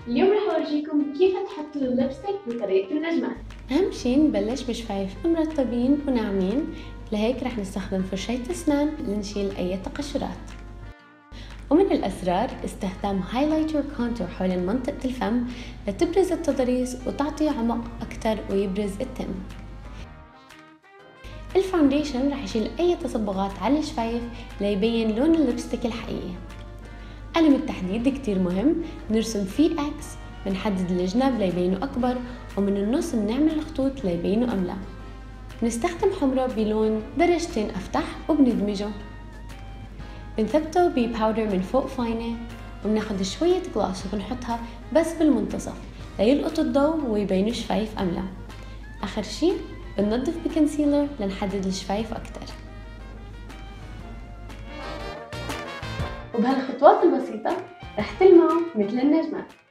اليوم رح أورجيكم كيف تحطوا اللبستيك بطريقة النجمات. أهم شي نبلش بشفايف مرطبين وناعمين، لهيك رح نستخدم فرشاية أسنان لنشيل أي تقشرات. ومن الأسرار استخدام هايلايتر كونتور حول منطقة الفم لتبرز التضاريس وتعطي عمق أكتر ويبرز التم. الفاونديشن رح يشيل أي تصبغات على الشفايف ليبين لون اللبستيك الحقيقي. قلم التحديد كتير مهم، نرسم فيه اكس، بنحدد الجناب ليبينوا أكبر، ومن النص بنعمل خطوط ليبينوا أملى. بنستخدم حمرة بلون درجتين أفتح وبندمجه. بنثبته بباودر من فوق فاينة، وبناخد شوية جلاس وبنحطها بس بالمنتصف ليلقط الضوء ويبينوا الشفايف أملى. آخر شي بننظف بكونسيلر لنحدد الشفايف أكتر. وبهالخطوات البسيطة رح تلمعوا مثل النجمات.